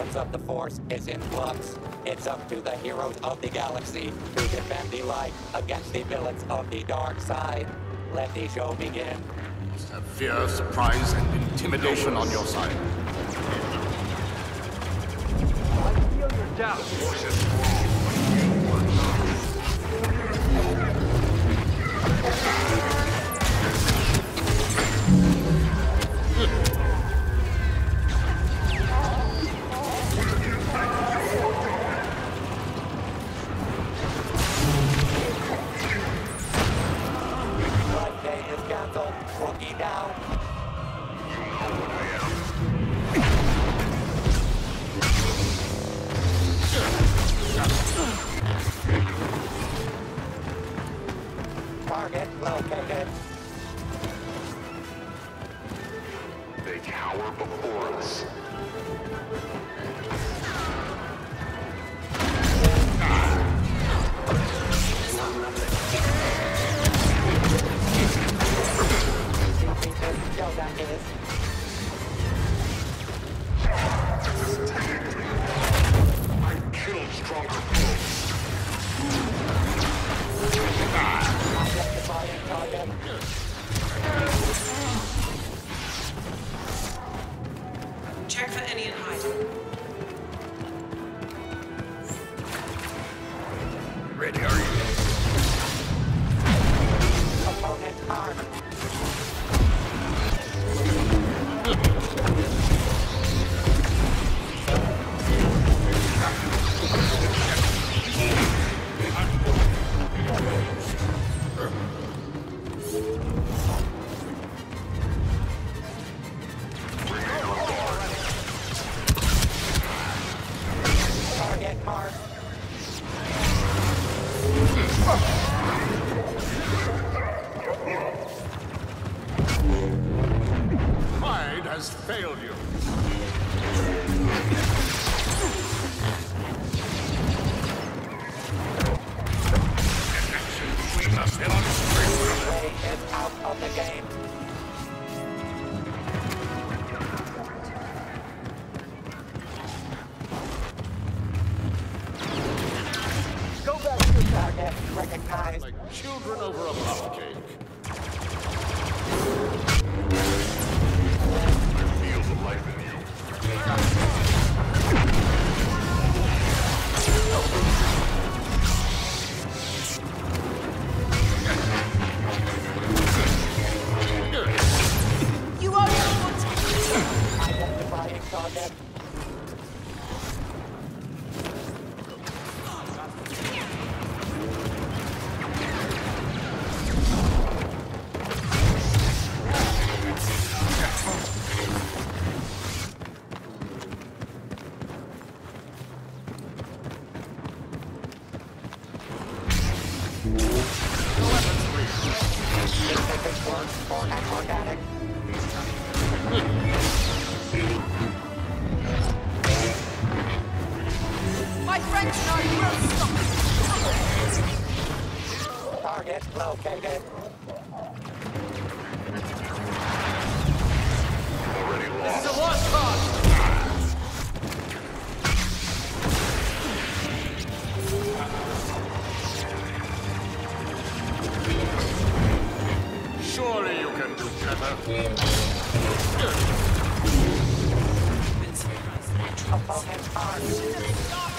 balance of the Force is in flux. It's up to the heroes of the galaxy to defend the light against the villains of the dark side. Let the show begin. Have fear, surprise, and intimidation on your side. I feel your doubt. Target located. They cower before us. I killed stronger foes. Check for any in hiding. Ready, are you? Opponent armed. Target marked. Pride has failed you. Connection between us illustrates. Ray is out of the game. Go back to your Target recognized. Like children over a plum cake. I feel the life in you. You are not. Identifying target. Specific works for an organic. My friends and I will stop. Target located. Already This is lost. a lost cause. Surely you can do better. Opponent armed.